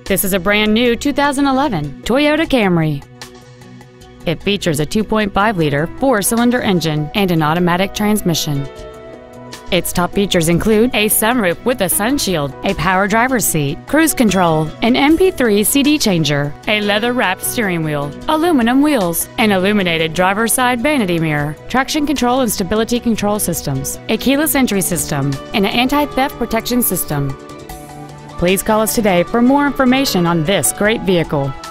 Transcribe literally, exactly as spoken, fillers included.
This is a brand new two thousand eleven Toyota Camry. It features a two point five liter four-cylinder engine and an automatic transmission. Its top features include a sunroof with a sunshield, a power driver's seat, cruise control, an M P three C D changer, a leather-wrapped steering wheel, aluminum wheels, an illuminated driver's side vanity mirror, traction control and stability control systems, a keyless entry system, and an anti-theft protection system. Please call us today for more information on this great vehicle.